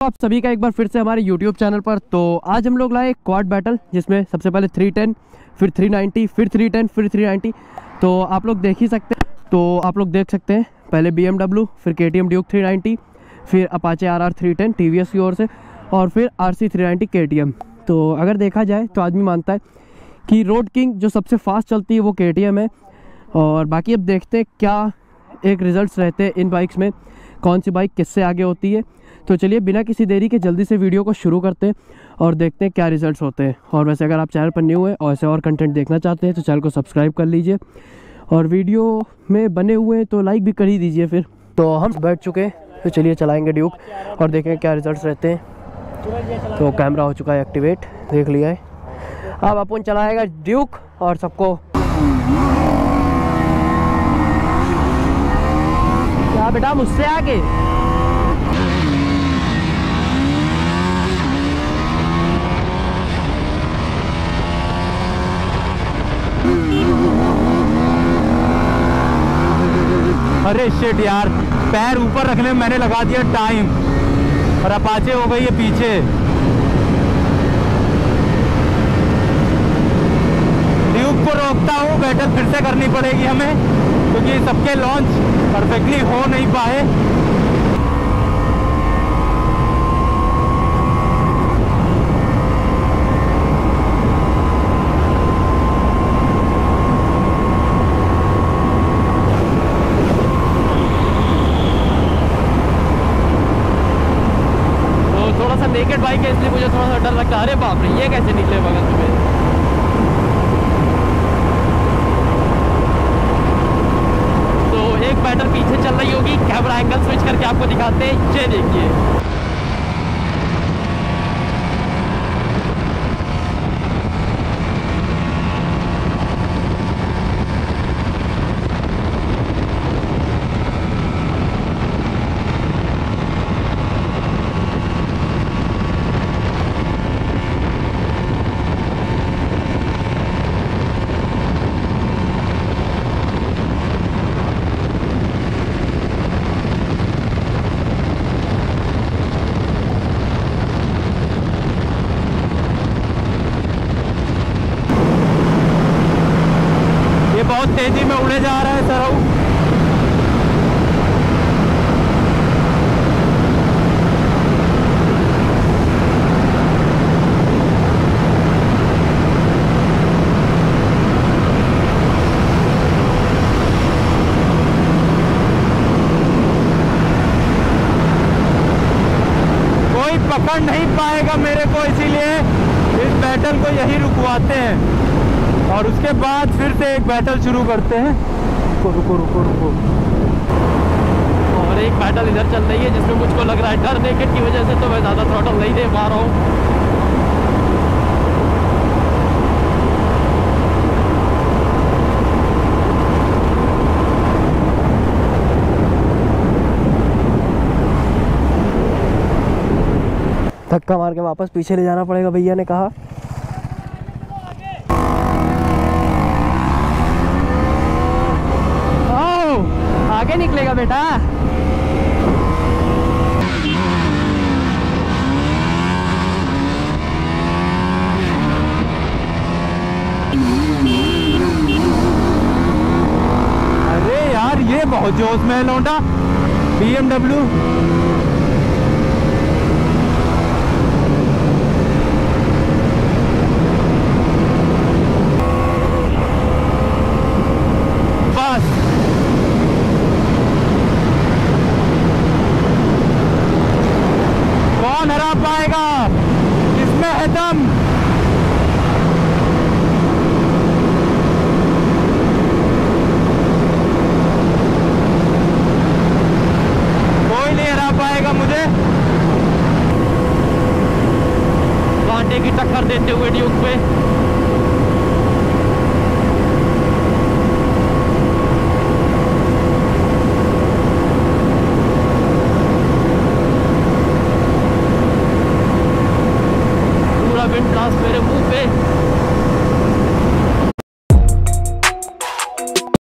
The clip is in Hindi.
आप सभी का एक बार फिर से हमारे YouTube चैनल पर। तो आज हम लोग लाए एक क्वाड बैटल, जिसमें सबसे पहले 310, फिर 390, फिर 310, फिर 390। तो आप लोग देख ही सकते हैं। तो आप लोग देख सकते हैं पहले BMW, फिर KTM ड्यूक 390, फिर अपाचे RR 310 TVS की ओर से, और फिर RC 390 KTM। तो अगर देखा जाए तो आदमी मानता है कि रोड किंग जो सबसे फास्ट चलती है वो KTM है। और बाकी अब देखते हैं क्या एक रिजल्ट्स रहते हैं इन बाइक्स में, कौन सी बाइक किससे आगे होती है। तो चलिए बिना किसी देरी के जल्दी से वीडियो को शुरू करते हैं और देखते हैं क्या रिजल्ट्स होते हैं। और वैसे अगर आप चैनल पर न्यू हैं और ऐसे और कंटेंट देखना चाहते हैं तो चैनल को सब्सक्राइब कर लीजिए, और वीडियो में बने हुए हैं तो लाइक भी कर ही दीजिए। फिर तो हम बैठ चुके हैं, तो चलिए चलाएंगे ड्यूक और देखें क्या रिजल्ट्स रहते हैं। तो कैमरा हो चुका है एक्टिवेट, देख लिया है। अब अपन चलाएगा ड्यूक और सबको क्या बेटा मुझसे आगे। अरे शिट यार, पैर ऊपर रखने में मैंने लगा दिया टाइम और अपाचे हो गई है पीछे। ड्यूक को रोकता हूँ, बैटल फिर से करनी पड़ेगी हमें, क्योंकि सबके लॉन्च परफेक्टली हो नहीं पाए। नेकेड बाइक है इसलिए मुझे थोड़ा सा डर लगता है। अरे बाप रे, ये कैसे निकले बगल में। तो एक बैटल पीछे चल रही होगी, कैमरा एंगल स्विच करके आपको दिखाते हैं, ये देखिए। बहुत तेजी में उड़े जा रहा है सरऊ। कोई पकड़ नहीं पाएगा मेरे को, इसीलिए इस बैटल को यही रुकवाते हैं और उसके बाद फिर से एक बैटल शुरू करते हैं। रुको रुको रुको। और एक बैटल इधर चल रही है जिसमें मुझको लग रहा है डर नेकेड की वजह से तो मैं ज़्यादा थ्रॉटल नहीं दे पा रहा हूँ। धक्का मार के वापस पीछे ले जाना पड़ेगा, भैया ने कहा। आगे निकलेगा बेटा। अरे यार, ये बहुत जोश में है लौंडा BMW। कौन हरा पाएगा, इसमें है दम। कोई नहीं हरा पाएगा मुझे। कांटे की टक्कर देते हुए ड्यूक पे